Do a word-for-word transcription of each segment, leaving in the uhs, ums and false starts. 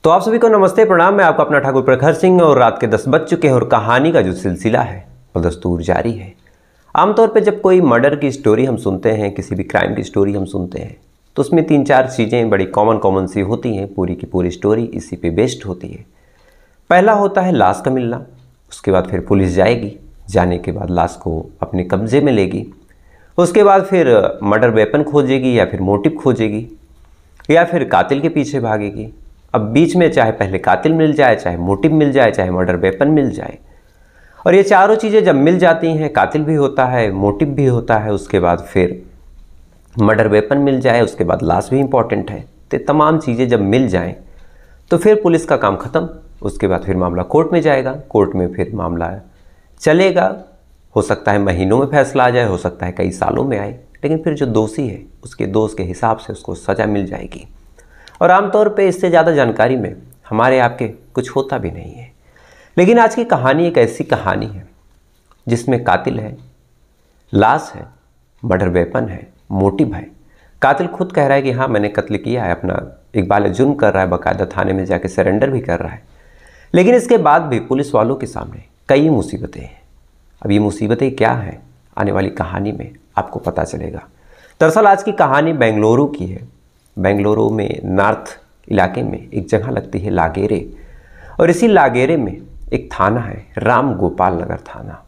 तो आप सभी को नमस्ते प्रणाम। मैं आपका अपना ठाकुर प्रखर सिंह और रात के दस बज चुके हैं और कहानी का जो सिलसिला है वो दस्तूर जारी है। आमतौर पे जब कोई मर्डर की स्टोरी हम सुनते हैं, किसी भी क्राइम की स्टोरी हम सुनते हैं, तो उसमें तीन चार चीज़ें बड़ी कॉमन कॉमन सी होती हैं। पूरी की पूरी स्टोरी इसी पे बेस्ड होती है। पहला होता है लाश का मिलना, उसके बाद फिर पुलिस जाएगी, जाने के बाद लाश को अपने कब्जे में लेगी, उसके बाद फिर मर्डर वेपन खोजेगी या फिर मोटिव खोजेगी या फिर कातिल के पीछे भागेगी। अब बीच में चाहे पहले कातिल मिल जाए, चाहे मोटिव मिल जाए, चाहे मर्डर वेपन मिल जाए, और ये चारों चीज़ें जब मिल जाती हैं, कातिल भी होता है, मोटिव भी होता है, उसके बाद फिर मर्डर वेपन मिल जाए, उसके बाद लाश भी इंपॉर्टेंट है, तो तमाम चीज़ें जब मिल जाएं तो फिर पुलिस का काम ख़त्म। उसके बाद फिर मामला कोर्ट में जाएगा, कोर्ट में फिर मामला चलेगा। हो सकता है महीनों में फैसला आ जाए, हो सकता है कई सालों में आए, लेकिन फिर जो दोषी है उसके दोष के हिसाब से उसको सज़ा मिल जाएगी। और आमतौर पे इससे ज़्यादा जानकारी में हमारे आपके कुछ होता भी नहीं है। लेकिन आज की कहानी एक ऐसी कहानी है जिसमें कातिल है, लाश है, मर्डर वेपन है, मोटिव है। कातिल खुद कह रहा है कि हाँ मैंने कत्ल किया है, अपना इकबाल जुर्म कर रहा है, बाकायदा थाने में जाके सरेंडर भी कर रहा है। लेकिन इसके बाद भी पुलिस वालों के सामने कई मुसीबतें हैं। अब ये मुसीबतें क्या हैं, आने वाली कहानी में आपको पता चलेगा। दरअसल आज की कहानी बेंगलुरु की है। बेंगलुरु में नॉर्थ इलाके में एक जगह लगती है लागेरे, और इसी लागेरे में एक थाना है, राम गोपाल नगर थाना।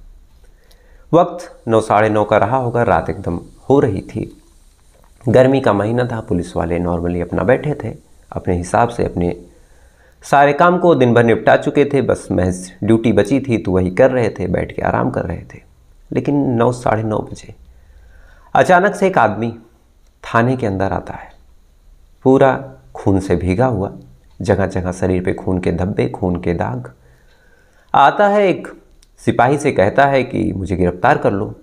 वक्त नौ साढ़े नौ का रहा होगा, रात एकदम हो रही थी, गर्मी का महीना था। पुलिस वाले नॉर्मली अपना बैठे थे, अपने हिसाब से अपने सारे काम को दिन भर निपटा चुके थे, बस महज ड्यूटी बची थी तो वही कर रहे थे, बैठ के आराम कर रहे थे। लेकिन नौ साढ़े नौ बजे अचानक से एक आदमी थाने के अंदर आता है, पूरा खून से भीगा हुआ, जगह जगह शरीर पे खून के धब्बे, खून के दाग। आता है, एक सिपाही से कहता है कि मुझे गिरफ्तार कर लो।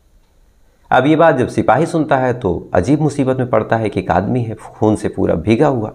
अब ये बात जब सिपाही सुनता है तो अजीब मुसीबत में पड़ता है कि एक आदमी है खून से पूरा भीगा हुआ,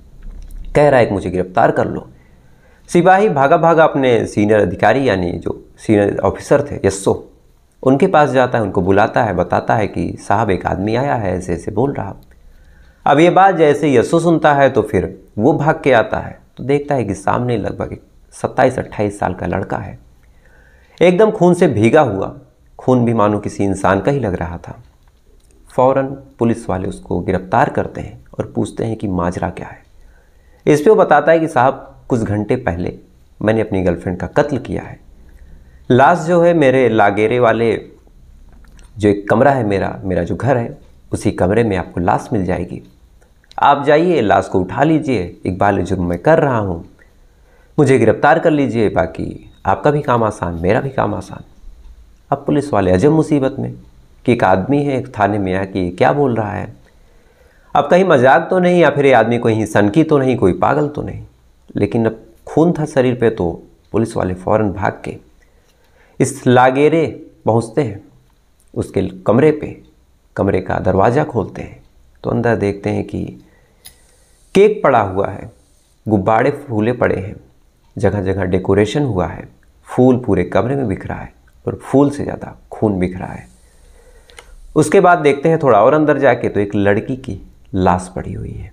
कह रहा है कि मुझे गिरफ्तार कर लो। सिपाही भागा भागा अपने सीनियर अधिकारी यानी जो सीनियर ऑफिसर थे यस्सो, उनके पास जाता है, उनको बुलाता है, बताता है कि साहब एक आदमी आया है, ऐसे ऐसे बोल रहा। अब ये बात जैसे यस्सो सुनता है तो फिर वो भाग के आता है, तो देखता है कि सामने लगभग सत्ताईस अट्ठाईस साल का लड़का है, एकदम खून से भीगा हुआ, खून भी मानो किसी इंसान का ही लग रहा था। फौरन पुलिस वाले उसको गिरफ्तार करते हैं और पूछते हैं कि माजरा क्या है। इस पे वो बताता है कि साहब कुछ घंटे पहले मैंने अपनी गर्लफ्रेंड का कत्ल किया है। लाश जो है मेरे लागेरे वाले जो एक कमरा है, मेरा मेरा जो घर है, उसी कमरे में आपको लाश मिल जाएगी। आप जाइए, लाश को उठा लीजिए, इकबाल जुर्म मैं कर रहा हूँ, मुझे गिरफ्तार कर लीजिए, बाकी आपका भी काम आसान, मेरा भी काम आसान। अब पुलिस वाले अजब मुसीबत में कि एक आदमी है एक थाने में आके क्या बोल रहा है। अब कहीं मजाक तो नहीं, या फिर ये आदमी कोई सनकी तो नहीं, कोई पागल तो नहीं। लेकिन अब खून था शरीर पे, तो पुलिस वाले फ़ौरन भाग के इस लागेरे पहुँचते हैं, उसके कमरे पे, कमरे का दरवाज़ा खोलते हैं तो अंदर देखते हैं कि केक पड़ा हुआ है, गुब्बारे फूले पड़े हैं, जगह जगह डेकोरेशन हुआ है, फूल पूरे कमरे में बिखरा है और फूल से ज़्यादा खून बिखरा है। उसके बाद देखते हैं थोड़ा और अंदर जाके तो एक लड़की की लाश पड़ी हुई है।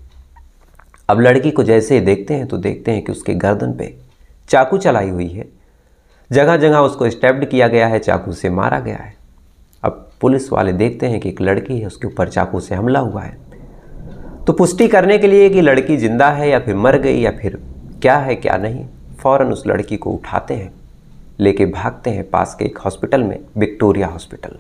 अब लड़की को जैसे देखते हैं तो देखते हैं कि उसके गर्दन पे चाकू चलाई हुई है, जगह जगह उसको स्टैब्ड किया गया है, चाकू से मारा गया है। अब पुलिस वाले देखते हैं कि एक लड़की है, उसके ऊपर चाकू से हमला हुआ है। तो पुष्टि करने के लिए कि लड़की जिंदा है या फिर मर गई या फिर क्या है क्या नहीं, फ़ौरन उस लड़की को उठाते हैं, लेके भागते हैं पास के एक हॉस्पिटल में, विक्टोरिया हॉस्पिटल।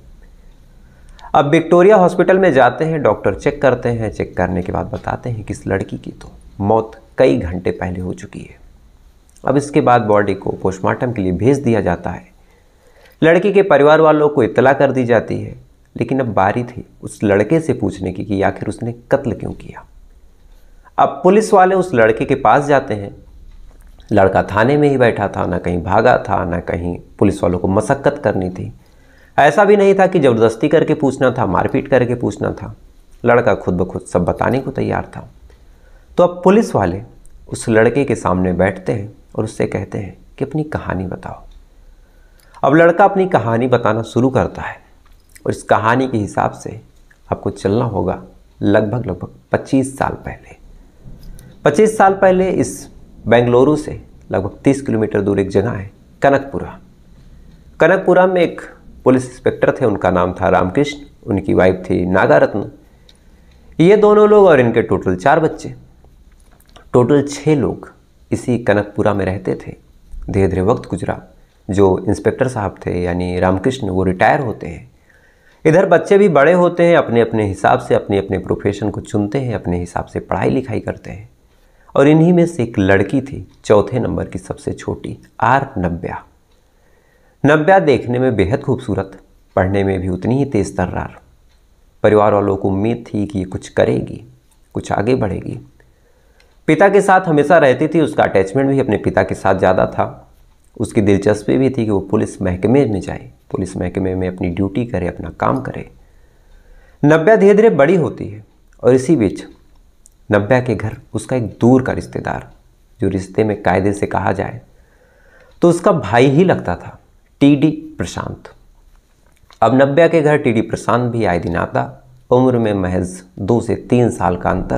अब विक्टोरिया हॉस्पिटल में जाते हैं, डॉक्टर चेक करते हैं, चेक करने के बाद बताते हैं कि इस लड़की की तो मौत कई घंटे पहले हो चुकी है। अब इसके बाद बॉडी को पोस्टमार्टम के लिए भेज दिया जाता है। लड़की के परिवार वालों को इत्तला कर दी जाती है, लेकिन अब बारी थी उस लड़के से पूछने की कि आखिर उसने कत्ल क्यों किया। अब पुलिस वाले उस लड़के के पास जाते हैं। लड़का थाने में ही बैठा था, ना कहीं भागा था, ना कहीं पुलिस वालों को मशक्कत करनी थी। ऐसा भी नहीं था कि ज़बरदस्ती करके पूछना था, मारपीट करके पूछना था। लड़का खुद ब खुद सब बताने को तैयार था। तो अब पुलिस वाले उस लड़के के सामने बैठते हैं और उससे कहते हैं कि अपनी कहानी बताओ। अब लड़का अपनी कहानी बताना शुरू करता है और इस कहानी के हिसाब से आपको चलना होगा लगभग लगभग पच्चीस साल पहले। पच्चीस साल पहले इस बेंगलुरु से लगभग तीस किलोमीटर दूर एक जगह है कनकपुरा। कनकपुरा में एक पुलिस इंस्पेक्टर थे, उनका नाम था रामकृष्ण, उनकी वाइफ थी नागारत्न। ये दोनों लोग और इनके टोटल चार बच्चे, टोटल छः लोग इसी कनकपुरा में रहते थे। धीरे धीरे वक्त गुजरा, जो इंस्पेक्टर साहब थे यानी रामकृष्ण वो रिटायर होते हैं। इधर बच्चे भी बड़े होते हैं, अपने अपने हिसाब से अपने अपने प्रोफेशन को चुनते हैं, अपने हिसाब से पढ़ाई लिखाई करते हैं। और इन्हीं में से एक लड़की थी चौथे नंबर की, सबसे छोटी, आर नव्या। नव्या देखने में बेहद खूबसूरत, पढ़ने में भी उतनी ही तेज तर्रार। परिवार वालों को उम्मीद थी कि ये कुछ करेगी, कुछ आगे बढ़ेगी। पिता के साथ हमेशा रहती थी, उसका अटैचमेंट भी अपने पिता के साथ ज़्यादा था। उसकी दिलचस्पी भी थी कि वो पुलिस महकमे में जाए, पुलिस महकमे में अपनी ड्यूटी करे, अपना काम करे। नव्या धीरे धीरे बड़ी होती है और इसी बीच नव्या के घर उसका एक दूर का रिश्तेदार, जो रिश्ते में कायदे से कहा जाए तो उसका भाई ही लगता था, टीडी प्रशांत। अब नव्या के घर टीडी प्रशांत भी आए दिन आता, उम्र में महज दो से तीन साल का अंतर।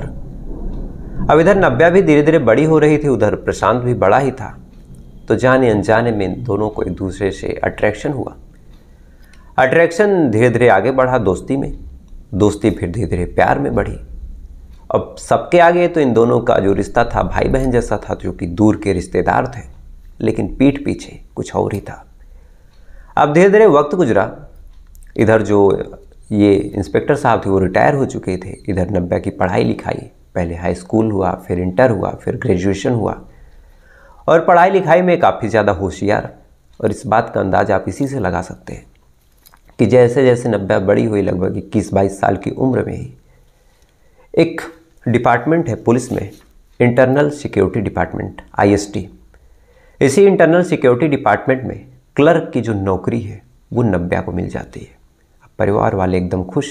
अब इधर नव्या भी धीरे धीरे बड़ी हो रही थी, उधर प्रशांत भी बड़ा ही था। तो जाने अनजाने में इन दोनों को एक दूसरे से अट्रैक्शन हुआ। अट्रैक्शन धीरे धीरे आगे बढ़ा दोस्ती में, दोस्ती फिर धीरे धीरे प्यार में बढ़ी। अब सबके आगे तो इन दोनों का जो रिश्ता था भाई बहन जैसा था, जो कि दूर के रिश्तेदार थे, लेकिन पीठ पीछे कुछ और ही था। अब धीरे धीरे वक्त गुजरा, इधर जो ये इंस्पेक्टर साहब थे वो रिटायर हो चुके थे। इधर नव्या की पढ़ाई लिखाई, पहले हाई स्कूल हुआ, फिर इंटर हुआ, फिर ग्रेजुएशन हुआ, और पढ़ाई लिखाई में काफ़ी ज़्यादा होशियार। और इस बात का अंदाज़ आप इसी से लगा सकते हैं कि जैसे जैसे नव्या बड़ी हुई, लगभग इक्कीस बाईस साल की उम्र में ही एक डिपार्टमेंट है पुलिस में, internal security department, I S T. इसी इंटरनल सिक्योरिटी डिपार्टमेंट में क्लर्क की जो नौकरी है वो नव्या को मिल जाती है। अब परिवार वाले एकदम खुश।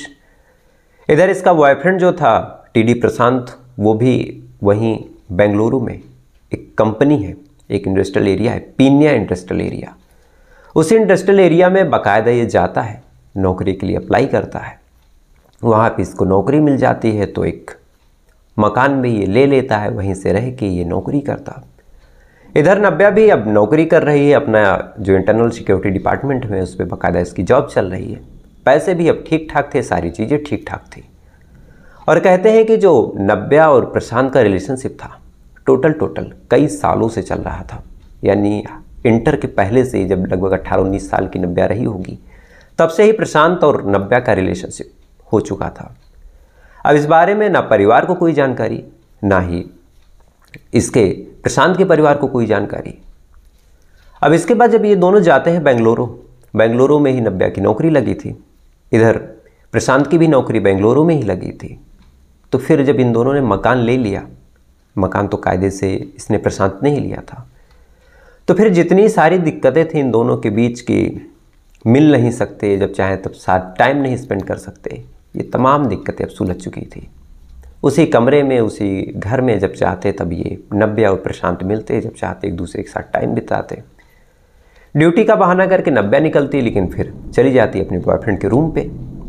इधर इसका बॉयफ्रेंड जो था टीडी प्रशांत, वो भी वहीं बेंगलुरु में एक कंपनी है, एक इंडस्ट्रियल एरिया है, पीन्या इंडस्ट्रियल एरिया। उस इंडस्ट्रियल एरिया में बाकायदा ये जाता है, नौकरी के लिए अप्लाई करता है। वहाँ पे इसको नौकरी मिल जाती है तो एक मकान भी ये ले लेता है, वहीं से रह के ये नौकरी करता। इधर नव्या भी अब नौकरी कर रही है, अपना जो इंटरनल सिक्योरिटी डिपार्टमेंट में उस पर बाकायदा इसकी जॉब चल रही है। पैसे भी अब ठीक ठाक थे, सारी चीज़ें ठीक ठाक थी। और कहते हैं कि जो नव्या और प्रशांत का रिलेशनशिप था टोटल टोटल कई सालों से चल रहा था, यानी इंटर के पहले से, जब लगभग अट्ठारह उन्नीस साल की नव्या रही होगी, तब से ही प्रशांत और नव्या का रिलेशनशिप हो चुका था। अब इस बारे में ना परिवार को कोई जानकारी, ना ही इसके प्रशांत के परिवार को कोई जानकारी। अब इसके बाद जब ये दोनों जाते हैं बेंगलुरु, बेंगलुरु में ही नव्या की नौकरी लगी थी, इधर प्रशांत की भी नौकरी बेंगलुरु में ही लगी थी। तो फिर जब इन दोनों ने मकान ले लिया, मकान तो कायदे से इसने प्रशांत ने ही लिया था, तो फिर जितनी सारी दिक्कतें थी इन दोनों के बीच की, मिल नहीं सकते, जब चाहे तब साथ टाइम नहीं स्पेंड कर सकते, ये तमाम दिक्कतें अब सुलझ चुकी थी। उसी कमरे में, उसी घर में जब चाहते तब ये नव्या और प्रशांत मिलते, जब चाहते एक दूसरे के साथ टाइम बिताते। ड्यूटी का बहाना करके नव्या निकलती, लेकिन फिर चली जाती अपने बॉयफ्रेंड के रूम पे।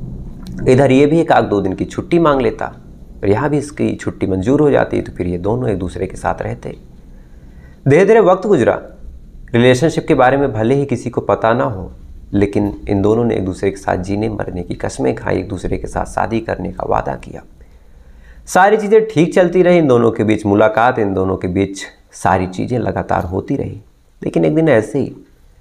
इधर ये भी एक आध दो दिन की छुट्टी मांग लेता, और यहाँ भी इसकी छुट्टी मंजूर हो जाती, तो फिर ये दोनों एक दूसरे के साथ रहते। धीरे धीरे वक्त गुजरा, रिलेशनशिप के बारे में भले ही किसी को पता ना हो, लेकिन इन दोनों ने एक दूसरे के साथ जीने मरने की कस्में खाई, एक दूसरे के साथ शादी करने का वादा किया। सारी चीज़ें ठीक चलती रही, इन दोनों के बीच मुलाकात, इन दोनों के बीच सारी चीज़ें लगातार होती रही। लेकिन एक दिन ऐसे ही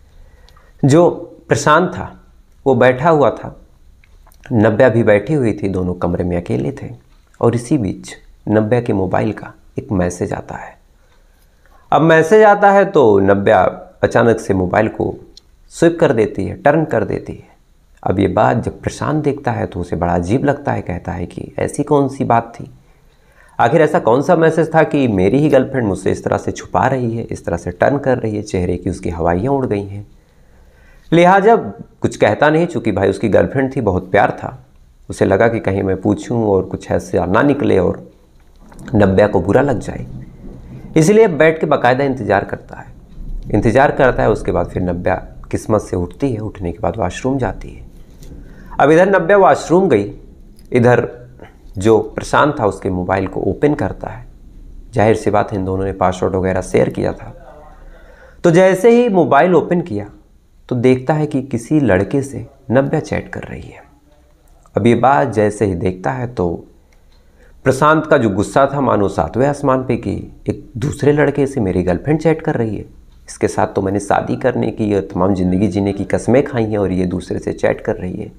जो प्रशांत था वो बैठा हुआ था, नव्या भी बैठी हुई थी, दोनों कमरे में अकेले थे, और इसी बीच नव्या के मोबाइल का एक मैसेज आता है। अब मैसेज आता है तो नव्या अचानक से मोबाइल को स्विप कर देती है, टर्न कर देती है। अब ये बात जब प्रशांत देखता है तो उसे बड़ा अजीब लगता है, कहता है कि ऐसी कौन सी बात थी, आखिर ऐसा कौन सा मैसेज था कि मेरी ही गर्लफ्रेंड मुझसे इस तरह से छुपा रही है, इस तरह से टर्न कर रही है, चेहरे की उसकी हवाइयाँ उड़ गई हैं। लिहाजा कुछ कहता नहीं, चूँकि भाई उसकी गर्लफ्रेंड थी, बहुत प्यार था, उसे लगा कि कहीं मैं पूछूं और कुछ ऐसा ना निकले और नव्या को बुरा लग जाए, इसलिए बैठ के बाकायदा इंतज़ार करता है इंतज़ार करता है उसके बाद फिर नव्या किस्मत से उठती है, उठने के बाद वॉशरूम जाती है। अब इधर नव्या वॉशरूम गई, इधर जो प्रशांत था उसके मोबाइल को ओपन करता है। जाहिर सी बात है इन दोनों ने पासवर्ड वगैरह शेयर किया था। तो जैसे ही मोबाइल ओपन किया तो देखता है कि किसी लड़के से नव्या चैट कर रही है। अब ये बात जैसे ही देखता है तो प्रशांत का जो गुस्सा था मानो सातवें आसमान पे कि एक दूसरे लड़के से मेरी गर्लफ्रेंड चैट कर रही है, इसके साथ तो मैंने शादी करने की और तमाम ज़िंदगी जीने की कस्में खाई हैं और ये दूसरे से चैट कर रही है।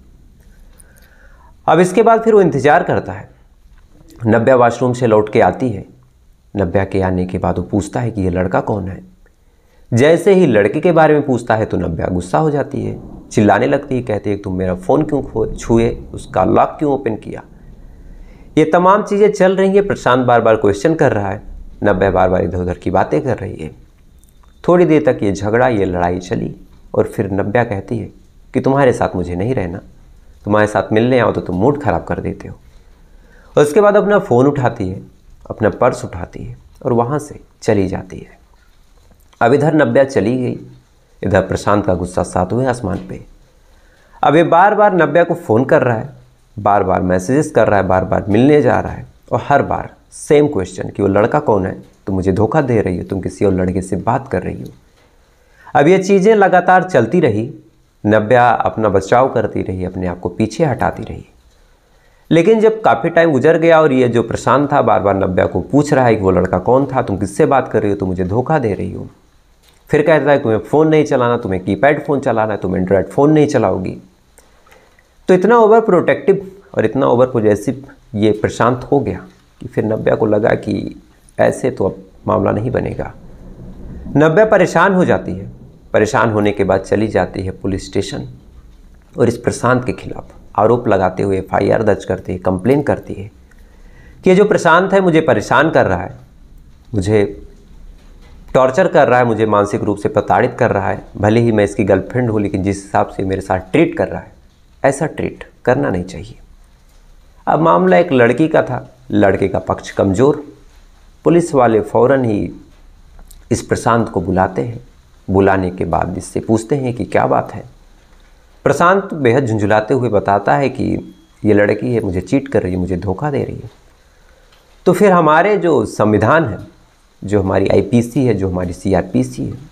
अब इसके बाद फिर वो इंतज़ार करता है। नव्या वॉशरूम से लौट के आती है। नव्या के आने के बाद वो पूछता है कि ये लड़का कौन है। जैसे ही लड़के के बारे में पूछता है तो नव्या गुस्सा हो जाती है, चिल्लाने लगती है, कहती है तुम मेरा फ़ोन क्यों छुए, उसका लॉक क्यों ओपन किया। ये तमाम चीज़ें चल रही हैं। प्रशांत बार बार क्वेश्चन कर रहा है, नव्या बार बार इधर उधर की बातें कर रही है। थोड़ी देर तक ये झगड़ा ये लड़ाई चली और फिर नव्या कहती है कि तुम्हारे साथ मुझे नहीं रहना, तुम्हारे साथ मिलने आओ तो तुम मूड ख़राब कर देते हो। और उसके बाद अपना फ़ोन उठाती है, अपना पर्स उठाती है और वहाँ से चली जाती है। अब इधर नव्या चली गई, इधर प्रशांत का गुस्सा सातवें आसमान पे। अब ये बार बार नव्या को फ़ोन कर रहा है, बार बार मैसेजेस कर रहा है, बार बार मिलने जा रहा है और हर बार सेम क्वेश्चन कि वो लड़का कौन है, तुम मुझे धोखा दे रही हो, तुम किसी और लड़के से बात कर रही हो। अब ये चीज़ें लगातार चलती रही। नव्या अपना बचाव करती रही, अपने आप को पीछे हटाती रही। लेकिन जब काफ़ी टाइम गुजर गया और ये जो प्रशांत था बार बार नव्या को पूछ रहा है कि वो लड़का कौन था, तुम किससे बात कर रही हो, तुम मुझे धोखा दे रही हो। फिर कहता है तुम्हें फ़ोन नहीं चलाना, तुम्हें कीपैड फ़ोन चलाना है, तुम एंड्रॉयड फ़ोन नहीं चलाओगी। तो इतना ओवर प्रोटेक्टिव और इतना ओवर पॉजेसिव ये प्रशांत हो गया कि फिर नव्या को लगा कि ऐसे तो अब मामला नहीं बनेगा। नव्या परेशान हो जाती है। परेशान होने के बाद चली जाती है पुलिस स्टेशन और इस प्रशांत के खिलाफ आरोप लगाते हुए एफ आई आर दर्ज करती है, कंप्लेन करती है कि ये जो प्रशांत है मुझे परेशान कर रहा है, मुझे टॉर्चर कर रहा है, मुझे मानसिक रूप से प्रताड़ित कर रहा है। भले ही मैं इसकी गर्लफ्रेंड हूँ लेकिन जिस हिसाब से मेरे साथ ट्रीट कर रहा है ऐसा ट्रीट करना नहीं चाहिए। अब मामला एक लड़की का था, लड़के का पक्ष कमज़ोर। पुलिस वाले फ़ौरन ही इस प्रशांत को बुलाते हैं। बुलाने के बाद इससे पूछते हैं कि क्या बात है। प्रशांत बेहद झुंझुलाते हुए बताता है कि ये लड़की है, मुझे चीट कर रही है, मुझे धोखा दे रही है। तो फिर हमारे जो संविधान है, जो हमारी आई पी सी है, जो हमारी सी आर पी सी है,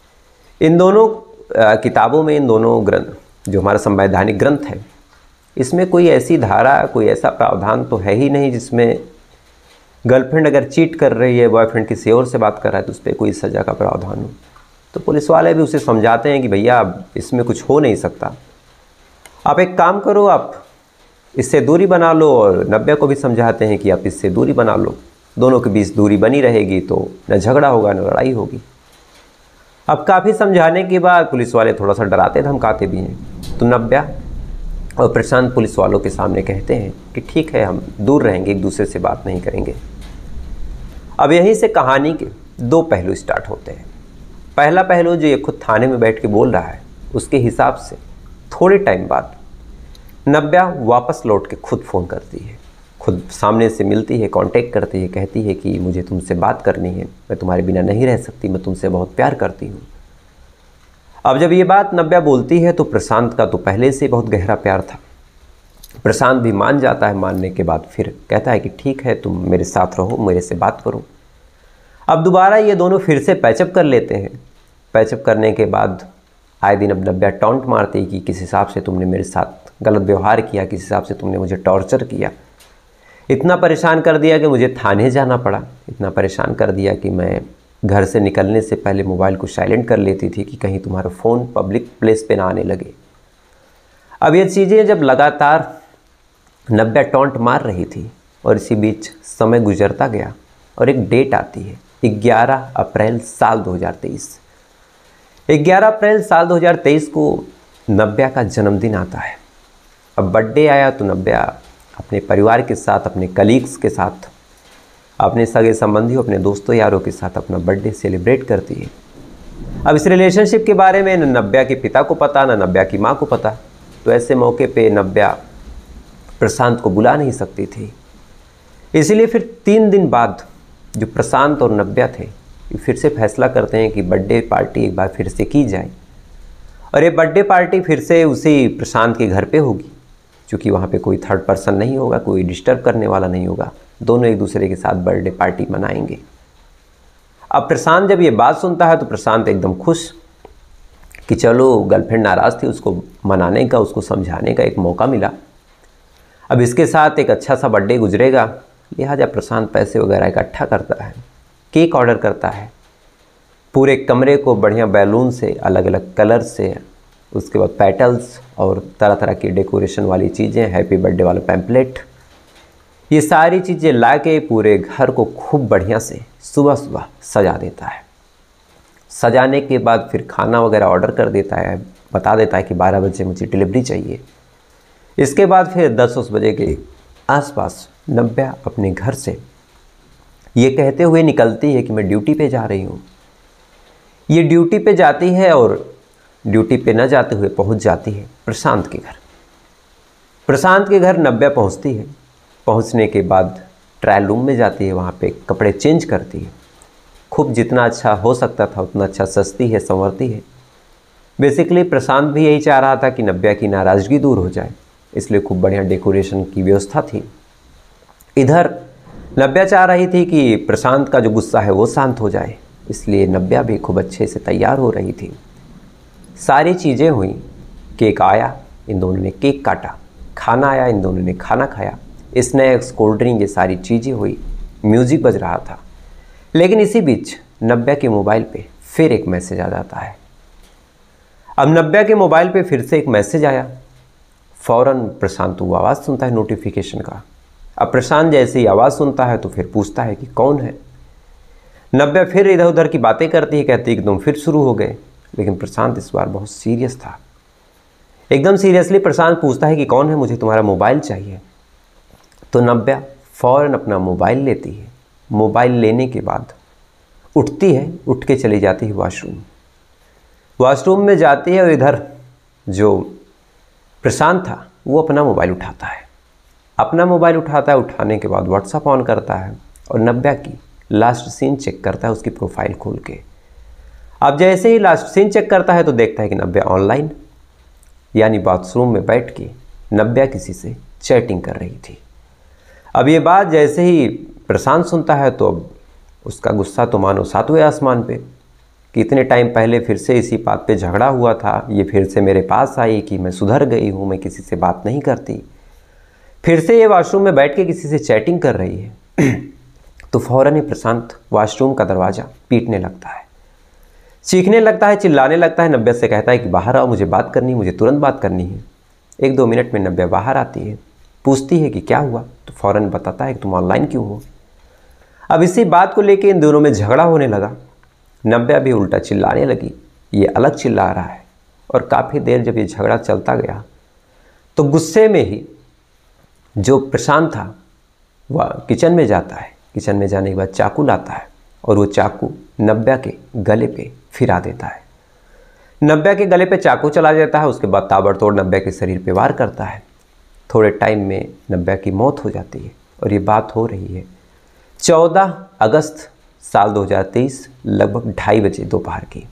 इन दोनों किताबों में, इन दोनों ग्रंथ जो हमारा संवैधानिक ग्रंथ है, इसमें कोई ऐसी धारा, कोई ऐसा प्रावधान तो है ही नहीं जिसमें गर्लफ्रेंड अगर चीट कर रही है, बॉयफ्रेंड किसी और से बात कर रहा है तो उस पर कोई सज़ा का प्रावधान हो। तो पुलिस वाले भी उसे समझाते हैं कि भैया इसमें कुछ हो नहीं सकता, आप एक काम करो, आप इससे दूरी बना लो। और नव्या को भी समझाते हैं कि आप इससे दूरी बना लो, दोनों के बीच दूरी बनी रहेगी तो न झगड़ा होगा न लड़ाई होगी। अब काफ़ी समझाने के बाद पुलिस वाले थोड़ा सा डराते धमकाते भी हैं। तो नव्या और प्रशांत पुलिस वालों के सामने कहते हैं कि ठीक है, हम दूर रहेंगे, एक दूसरे से बात नहीं करेंगे। अब यहीं से कहानी के दो पहलू स्टार्ट होते हैं। पहला पहलू जो ये खुद थाने में बैठ के बोल रहा है, उसके हिसाब से थोड़े टाइम बाद नव्या वापस लौट के खुद फ़ोन करती है, खुद सामने से मिलती है, कांटेक्ट करती है, कहती है कि मुझे तुमसे बात करनी है, मैं तुम्हारे बिना नहीं रह सकती, मैं तुमसे बहुत प्यार करती हूँ। अब जब ये बात नव्या बोलती है तो प्रशांत का तो पहले से बहुत गहरा प्यार था। प्रशांत भी मान जाता है। मानने के बाद फिर कहता है कि ठीक है, तुम मेरे साथ रहो, मेरे से बात करो। अब दोबारा ये दोनों फिर से पैचअप कर लेते हैं। पैचअप करने के बाद आए दिन अब नव्या टॉन्ट मारती है कि किस हिसाब से तुमने मेरे साथ गलत व्यवहार किया, किस हिसाब से तुमने मुझे टॉर्चर किया, इतना परेशान कर दिया कि मुझे थाने जाना पड़ा, इतना परेशान कर दिया कि मैं घर से निकलने से पहले मोबाइल को साइलेंट कर लेती थी कि कहीं तुम्हारा फ़ोन पब्लिक प्लेस पे ना आने लगे। अब ये चीज़ें जब लगातार नव्या टॉन्ट मार रही थी और इसी बीच समय गुजरता गया और एक डेट आती है, ग्यारह अप्रैल साल दो हज़ार तेईस। ग्यारह अप्रैल साल दो हज़ार तेईस को नव्या का जन्मदिन आता है। अब बर्थडे आया तो नव्या अपने परिवार के साथ, अपने कलीग्स के साथ, अपने सगे संबंधियों, अपने दोस्तों यारों के साथ अपना बर्थडे सेलिब्रेट करती है। अब इस रिलेशनशिप के बारे में न नव्या के पिता को पता, न नव्या की माँ को पता। तो ऐसे मौके पे नव्या प्रशांत को बुला नहीं सकती थी। इसीलिए फिर तीन दिन बाद जो प्रशांत और नव्या थे फिर से फैसला करते हैं कि बर्थडे पार्टी एक बार फिर से की जाए। और ये बर्थडे पार्टी फिर से उसी प्रशांत के घर पे होगी, क्योंकि वहाँ पे कोई थर्ड पर्सन नहीं होगा, कोई डिस्टर्ब करने वाला नहीं होगा। दोनों एक दूसरे के साथ बर्थडे पार्टी मनाएंगे। अब प्रशांत जब ये बात सुनता है तो प्रशांत एकदम खुश कि चलो गर्लफ्रेंड नाराज़ थी, उसको मनाने का, उसको समझाने का एक मौका मिला। अब इसके साथ एक अच्छा सा बर्थडे गुजरेगा, लिहाजा प्रशांत पैसे वगैरह इकट्ठा करता है, केक ऑर्डर करता है, पूरे कमरे को बढ़िया बैलून से, अलग अलग कलर से, उसके बाद पेटल्स और तरह तरह की डेकोरेशन वाली चीज़ें, हैप्पी बर्थडे वाला पैम्पलेट, ये सारी चीज़ें ला के पूरे घर को खूब बढ़िया से सुबह सुबह सजा देता है। सजाने के बाद फिर खाना वगैरह ऑर्डर कर देता है, बता देता है कि बारह बजे मुझे डिलीवरी चाहिए। इसके बाद फिर दस उस बजे के आसपास नव्या अपने घर से ये कहते हुए निकलती है कि मैं ड्यूटी पे जा रही हूँ। ये ड्यूटी पे जाती है और ड्यूटी पे न जाते हुए पहुँच जाती है प्रशांत के घर। प्रशांत के घर नव्या पहुँचती है। पहुँचने के बाद ट्रायल रूम में जाती है, वहाँ पे कपड़े चेंज करती है, खूब जितना अच्छा हो सकता था उतना अच्छा सजती है, संवरती है। बेसिकली प्रशांत भी यही चाह रहा था कि नव्या की नाराज़गी दूर हो जाए, इसलिए खूब बढ़िया डेकोरेशन की व्यवस्था थी। इधर नव्या चाह रही थी कि प्रशांत का जो गुस्सा है वो शांत हो जाए, इसलिए नव्या भी खूब अच्छे से तैयार हो रही थी। सारी चीज़ें हुई, केक आया, इन दोनों ने केक काटा, खाना आया, इन दोनों ने खाना खाया, स्नैक्स, कोल्ड ड्रिंक, ये सारी चीज़ें हुई, म्यूज़िक बज रहा था। लेकिन इसी बीच नव्या के मोबाइल पे फिर एक मैसेज आ जाता है। अब नव्या के मोबाइल पे फिर से एक मैसेज आया। फ़ौरन प्रशांत वो आवाज़ सुनता है नोटिफिकेशन का। अब प्रशांत जैसे ही आवाज़ सुनता है तो फिर पूछता है कि कौन है। नव्या फिर इधर उधर की बातें करती है, कहती है कि तुम फिर शुरू हो गए। लेकिन प्रशांत इस बार बहुत सीरियस था। एकदम सीरियसली प्रशांत पूछता है कि कौन है, मुझे तुम्हारा मोबाइल चाहिए। तो नव्या फ़ौरन अपना मोबाइल लेती है। मोबाइल लेने के बाद उठती है, उठ के चली जाती है वॉशरूम। वॉशरूम में जाती है और इधर जो प्रशांत था वो अपना मोबाइल उठाता है। अपना मोबाइल उठाता है, उठाने के बाद व्हाट्सएप ऑन करता है और नव्या की लास्ट सीन चेक करता है उसकी प्रोफाइल खोल के। अब जैसे ही लास्ट सीन चेक करता है तो देखता है कि नव्या ऑनलाइन, यानी बाथरूम में बैठ के नव्या किसी से चैटिंग कर रही थी। अब ये बात जैसे ही प्रशांत सुनता है तो अब उसका गुस्सा तो मानो सातवें आसमान पे कि इतने टाइम पहले फिर से इसी बात पे झगड़ा हुआ था, ये फिर से मेरे पास आई कि मैं सुधर गई हूँ, मैं किसी से बात नहीं करती, फिर से ये वॉशरूम में बैठ के किसी से चैटिंग कर रही है। तो फ़ौरन ही प्रशांत वॉशरूम का दरवाज़ा पीटने लगता है, चीखने लगता है, चिल्लाने लगता है। नव्या से कहता है कि बाहर आओ, मुझे बात करनी, मुझे तुरंत बात करनी है। एक दो मिनट में नव्या बाहर आती है, पूछती है कि क्या हुआ, तो फ़ौरन बताता है कि तुम ऑनलाइन क्यों हो। अब इसी बात को लेके इन दोनों में झगड़ा होने लगा। नव्या भी उल्टा चिल्लाने लगी, ये अलग चिल्ला रहा है। और काफ़ी देर जब ये झगड़ा चलता गया तो गुस्से में ही जो प्रशांत था वह किचन में जाता है। किचन में जाने के बाद चाकू लाता है और वो चाकू नव्या के गले पे फिरा देता है। नव्या के गले पे चाकू चला जाता है। उसके बाद ताबड़तोड़ नव्या के शरीर पे वार करता है। थोड़े टाइम में नव्या की मौत हो जाती है। और ये बात हो रही है चौदह अगस्त साल दो हज़ार तेईस, लगभग ढाई बजे दोपहर की।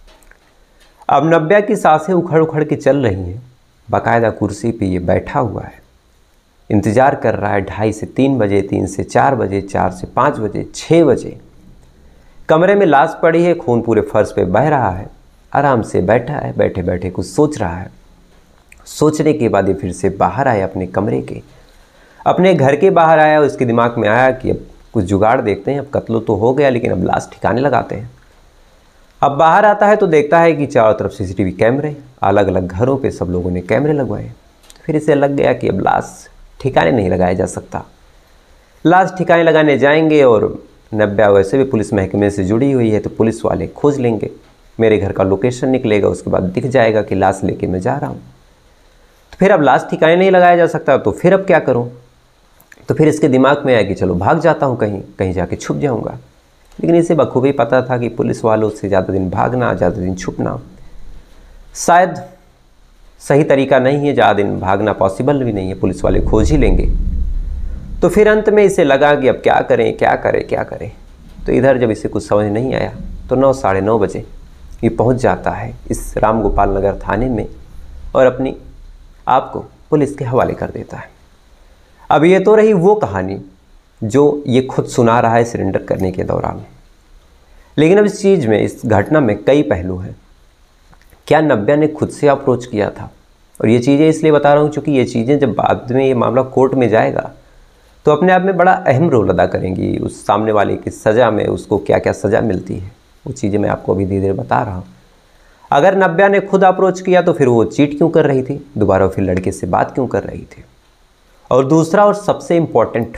अब नव्या की सांसें उखड़ उखड़ के चल रही हैं। बाकायदा कुर्सी पे ये बैठा हुआ है, इंतज़ार कर रहा है। ढाई से तीन बजे, तीन से चार बजे, चार से पाँच बजे, छः बजे। कमरे में लाश पड़ी है, खून पूरे फर्श पे बह रहा है। आराम से बैठा है, बैठे बैठे कुछ सोच रहा है। सोचने के बाद ये फिर से बाहर आया अपने कमरे के, अपने घर के बाहर आया। उसके दिमाग में आया कि अब कुछ जुगाड़ देखते हैं, अब कत्ल तो हो गया लेकिन अब लाश ठिकाने लगाते हैं। अब बाहर आता है तो देखता है कि चारों तरफ सीसीटीवी कैमरे, अलग अलग घरों पे सब लोगों ने कैमरे लगवाए। तो फिर इसे लग गया कि अब लाश ठिकाने नहीं लगाया जा सकता। लाश ठिकाने लगाने जाएंगे और नव्या वैसे भी पुलिस महकमे से जुड़ी हुई है तो पुलिस वाले खोज लेंगे, मेरे घर का लोकेशन निकलेगा, उसके बाद दिख जाएगा कि लाश लेके मैं जा रहा हूँ। तो फिर अब लाश ठिकाने नहीं लगाया जा सकता तो फिर अब क्या करूँ। तो फिर इसके दिमाग में आया कि चलो भाग जाता हूँ, कहीं कहीं जाके छुप जाऊँगा। लेकिन इसे बखूबी पता था कि पुलिस वालों से ज़्यादा दिन भागना, ज़्यादा दिन छुपना शायद सही तरीका नहीं है। ज़्यादा दिन भागना पॉसिबल भी नहीं है, पुलिस वाले खोज ही लेंगे। तो फिर अंत में इसे लगा कि अब क्या करें क्या करें क्या करें। तो इधर जब इसे कुछ समझ नहीं आया तो नौ साढ़े नौ बजे ये पहुंच जाता है इस राम गोपाल नगर थाने में और अपनी आप को पुलिस के हवाले कर देता है। अब ये तो रही वो कहानी जो ये खुद सुना रहा है सरेंडर करने के दौरान। लेकिन अब इस चीज़ में, इस घटना में कई पहलू हैं। क्या नव्या ने खुद से अप्रोच किया था? और ये चीज़ें इसलिए बता रहा हूँ क्योंकि ये चीज़ें जब बाद में ये मामला कोर्ट में जाएगा तो अपने आप में बड़ा अहम रोल अदा करेंगी। उस सामने वाले की सज़ा में उसको क्या क्या सज़ा मिलती है, वो चीज़ें मैं आपको अभी धीरे धीरे बता रहा हूँ। अगर नव्या ने खुद अप्रोच किया तो फिर वो चीट क्यों कर रही थी, दोबारा फिर लड़के से बात क्यों कर रही थी? और दूसरा और सबसे इम्पॉर्टेंट,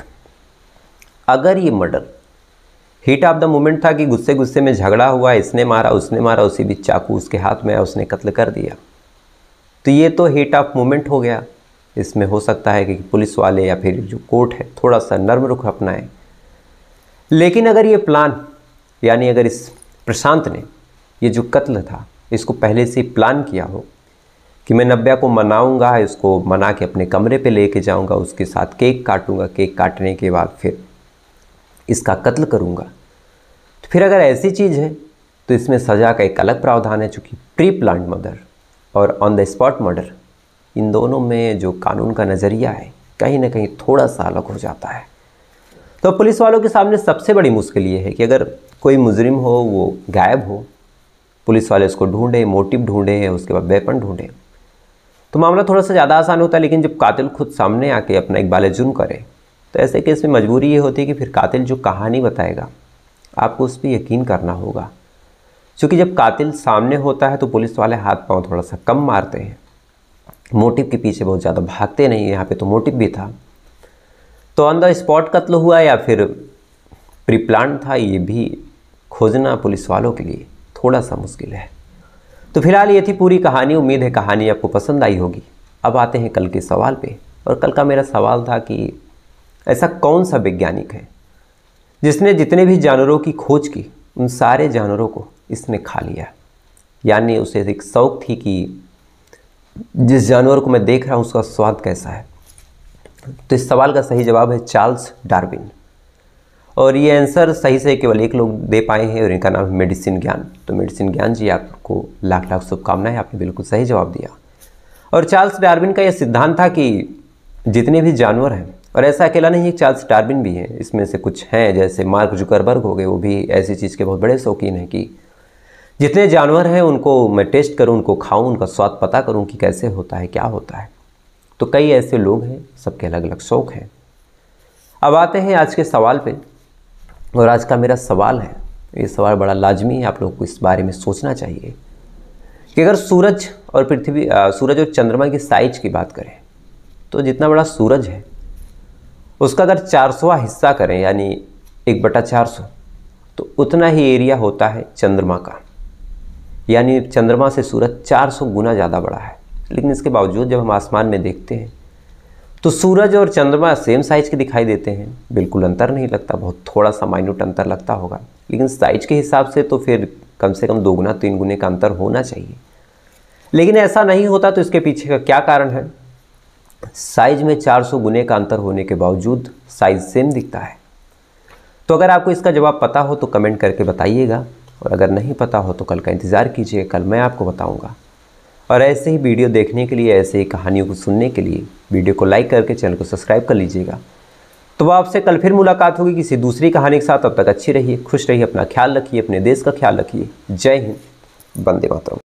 अगर ये murder heat of the moment था कि गुस्से गुस्से में झगड़ा हुआ, इसने मारा उसने मारा, उसी बीच चाकू उसके हाथ में आया, उसने कत्ल कर दिया, तो ये तो हीट ऑफ मोमेंट हो गया। इसमें हो सकता है कि पुलिस वाले या फिर जो कोर्ट है थोड़ा सा नर्म रुख अपनाए। लेकिन अगर ये प्लान, यानी अगर इस प्रशांत ने ये जो कत्ल था इसको पहले से प्लान किया हो कि मैं नव्या को मनाऊंगा, इसको मना के अपने कमरे पे लेके जाऊंगा, उसके साथ केक काटूंगा, केक काटने के बाद फिर इसका कत्ल करूंगा, तो फिर अगर ऐसी चीज़ है तो इसमें सज़ा का एक अलग प्रावधान है। चूँकि प्री प्लान्ड मर्डर और ऑन द स्पॉट मर्डर, इन दोनों में जो कानून का नज़रिया है कहीं ना कहीं थोड़ा सा अलग हो जाता है। तो पुलिस वालों के सामने सबसे बड़ी मुश्किल ये है कि अगर कोई मुजरिम हो, वो गायब हो, पुलिस वाले उसको ढूंढे, मोटिव ढूंढे, उसके बाद वेपन ढूंढे, तो मामला थोड़ा सा ज़्यादा आसान होता है। लेकिन जब कातिल खुद सामने आके अपना इकबाल जुर्म करे तो ऐसे केस में मजबूरी ये होती है कि फिर कातिल जो कहानी बताएगा आपको उस पर यकीन करना होगा। क्योंकि जब कातिल सामने होता है तो पुलिस वाले हाथ पांव थोड़ा सा कम मारते हैं, मोटिव के पीछे बहुत ज़्यादा भागते नहीं। यहाँ पे तो मोटिव भी था, तो ऑन द स्पॉट कत्ल हुआ या फिर प्री प्लान था, ये भी खोजना पुलिस वालों के लिए थोड़ा सा मुश्किल है। तो फिलहाल ये थी पूरी कहानी। उम्मीद है कहानी आपको पसंद आई होगी। अब आते हैं कल के सवाल पे। और कल का मेरा सवाल था कि ऐसा कौन सा वैज्ञानिक है जिसने जितने भी जानवरों की खोज की उन सारे जानवरों को इसने खा लिया। यानी उसे एक शौक थी कि जिस जानवर को मैं देख रहा हूँ उसका स्वाद कैसा है। तो इस सवाल का सही जवाब है चार्ल्स डार्विन। और ये आंसर सही से केवल एक लोग दे पाए हैं और इनका नाम है मेडिसिन ज्ञान। तो मेडिसिन ज्ञान जी, आपको लाख लाख शुभकामनाएं, आपने बिल्कुल सही जवाब दिया। और चार्ल्स डार्विन का यह सिद्धांत था कि जितने भी जानवर हैं, और ऐसा अकेला नहीं है, चार्ल्स डार्विन भी हैं, इसमें से कुछ हैं जैसे मार्क जुकरबर्ग हो गए, वो भी ऐसी चीज़ के बहुत बड़े शौकीन हैं कि जितने जानवर हैं उनको मैं टेस्ट करूं, उनको खाऊं, उनका स्वाद पता करूं कि कैसे होता है, क्या होता है। तो कई ऐसे लोग हैं, सबके अलग अलग शौक हैं। अब आते हैं आज के सवाल पे। और आज का मेरा सवाल है, ये सवाल बड़ा लाजमी है, आप लोगों को इस बारे में सोचना चाहिए कि अगर सूरज और पृथ्वी, सूरज और चंद्रमा की साइज की बात करें तो जितना बड़ा सूरज है उसका अगर चार सौवां हिस्सा करें, यानी एक बटा चार सौ, तो उतना ही एरिया होता है चंद्रमा का। यानी चंद्रमा से सूरज चार सौ गुना ज़्यादा बड़ा है। लेकिन इसके बावजूद जब हम आसमान में देखते हैं तो सूरज और चंद्रमा सेम साइज के दिखाई देते हैं, बिल्कुल अंतर नहीं लगता, बहुत थोड़ा सा माइन्यूट अंतर लगता होगा। लेकिन साइज के हिसाब से तो फिर कम से कम दो गुना तीन गुने का अंतर होना चाहिए। लेकिन ऐसा नहीं होता, तो इसके पीछे का क्या कारण है? साइज में चार सौ गुने का अंतर होने के बावजूद साइज सेम दिखता है। तो अगर आपको इसका जवाब पता हो तो कमेंट करके बताइएगा, और अगर नहीं पता हो तो कल का इंतज़ार कीजिए, कल मैं आपको बताऊंगा। और ऐसे ही वीडियो देखने के लिए, ऐसे ही कहानियों को सुनने के लिए वीडियो को लाइक करके चैनल को सब्सक्राइब कर लीजिएगा। तो आपसे कल फिर मुलाकात होगी किसी दूसरी कहानी के साथ। तब तक अच्छी रहिए, खुश रहिए, अपना ख्याल रखिए, अपने देश का ख्याल रखिए। जय हिंद, वंदे मातरम।